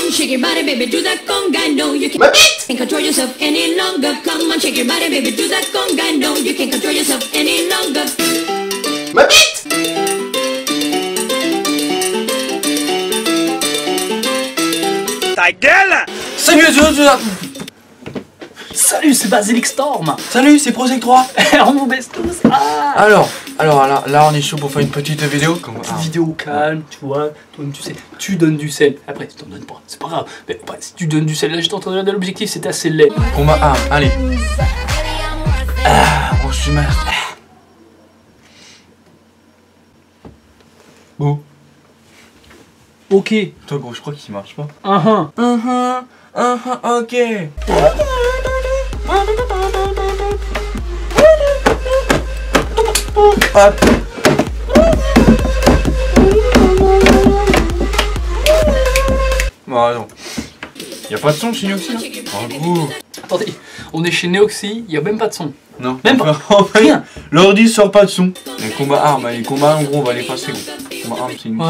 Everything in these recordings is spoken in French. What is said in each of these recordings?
on, shake your body, baby, do that conga. No, you can't control yourself any longer. Come on, shake your body, baby, do that conga. No, you can't control yourself any longer. Ma bite. Ta gueule. Salut à tous. Salut, c'est Basilic Storm. Salut, c'est Project 3. On vous baisse tous. Ah. Alors là on est chaud pour faire une petite vidéo. Petite vidéo calme, tu vois. Toi-même, tu sais, tu donnes du sel. Après, tu t'en donnes pas, c'est pas grave. Mais après, si tu donnes du sel, là, j'étais en train de regarder l'objectif, c'était assez laid. Combat 1, allez. On se met. Bon. Ok. Toi gros, je crois qu'il marche pas. Ok. Hop. Bon, non. Y'a pas de son chez Neoxy là? En gros. Attendez, on est chez Neoxy, y a même pas de son. Non. Même pas. Rien. L'ordi sort pas de son. Les combats armes, les combats en gros on va les passer gros. Combat armes c'est une.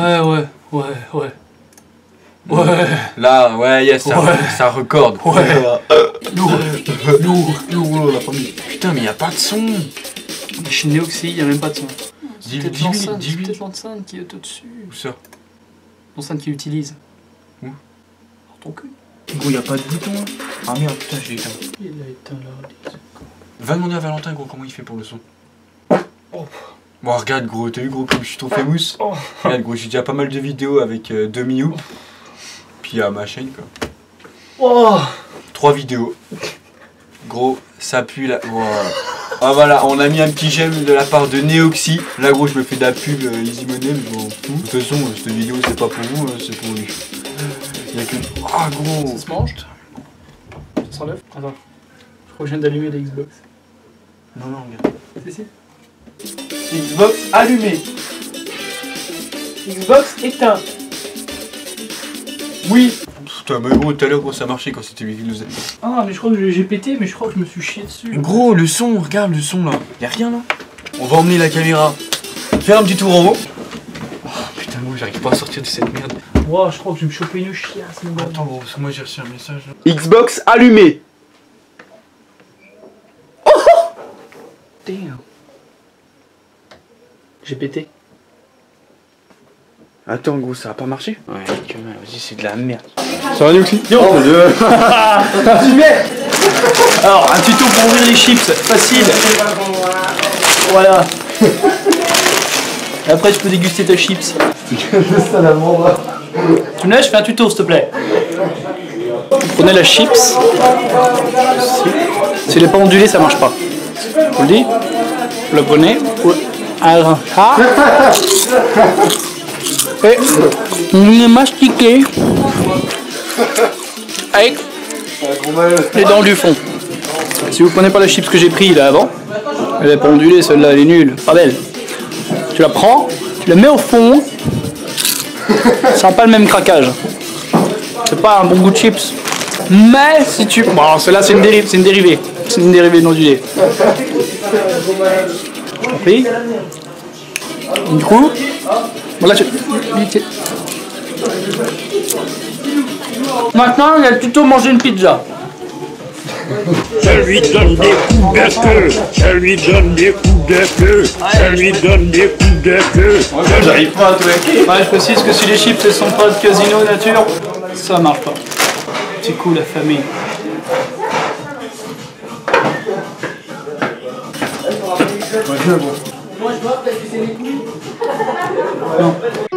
Ouais. Là, ouais, yes, ça recorde. Ouais. Lourd, La famille. Putain, mais y a pas de son. On est chez Neoxy, y a même pas de son. C'est peut-être l'enceinte qui est au-dessus. Où ça? L'enceinte qu'il utilise. Où? Dans ton cul. Gros, y a pas de bouton. Ah merde, putain, j'ai éteint. Il a éteint là. Va demander à Valentin, gros, comment il fait pour le son. Bon, regarde, gros, t'as vu, gros, comme je suis trop famous. Regarde, gros, j'ai déjà pas mal de vidéos avec Demiou. Puis à ma chaîne, quoi. 3 vidéos. Gros, ça pue là. Wow. Ah voilà, on a mis un petit j'aime de la part de Neoxy. Là, gros, je me fais de la pub Easy Money, mais bon, tout. De toute façon, cette vidéo, c'est pas pour vous, c'est pour lui. Y'a que. Ah, gros. Ça se mange? Ça s'enlève? Attends. Je crois que je viens d'allumer la Xbox. Non, regarde. Si. Xbox allumé. Xbox éteint. Oui. Putain, mais gros, tout à l'heure, gros, ça marchait quand c'était lui qui nous faisait. Ah, mais je crois que j'ai pété, mais je crois que je me suis chié dessus. Gros, le son, regarde le son là. Y'a rien là. On va emmener la caméra. Faire un petit tour en haut. Oh putain, gros, j'arrive pas à sortir de cette merde. Wow, je crois que je vais me choper une chiasse, mon gars. Attends, gros, parce que moi j'ai reçu un message là. Xbox allumé. Damn. J'ai pété. Attends, gros, ça a pas marché? Ouais, vas-y, c'est de la merde. Ça va, Neoxy? Yo. Oh mon dieu. Alors, un tuto pour ouvrir les chips, facile. Voilà. Et après, tu peux déguster ta chips. Tu me laisses, je fais un tuto, s'il te plaît. Vous prenez la chips. Si elle n'est pas ondulée, ça marche pas. Je vous le dis. Vous la prenez. Alors, ça. Et vous la mastiquez avec les dents du fond. Si vous prenez pas la chips que j'ai pris là avant, elle est pas ondulée, celle-là elle est nulle, pas belle. Tu la prends, tu la mets au fond, ça n'a pas le même craquage. C'est pas un bon goût de chips. Mais si tu... Bon, celle-là c'est une dérivée. C'est une dérivée d'ondulée. Je t'en prie. Du coup, voilà, maintenant, il y a le tuto manger une pizza. Ça lui donne des coups de queue. Ça lui donne des coups de queue. Ça lui donne des coups de queue. J'arrive pas à te hacker. Ouais, je précise que si les chips elles sont pas de casino nature, ça marche pas. C'est cool la famille. Moi je dois parce que c'est les couilles. Non.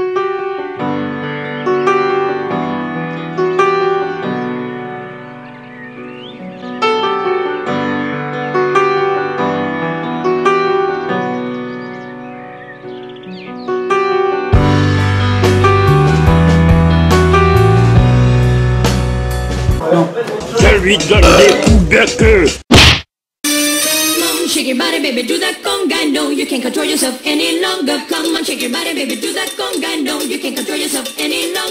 Ça lui donne des coups de queue. Shake your body, baby, do that conga. No, you can't control yourself any longer. Come on, shake your body, baby, do that conga. No, you can't control yourself any longer.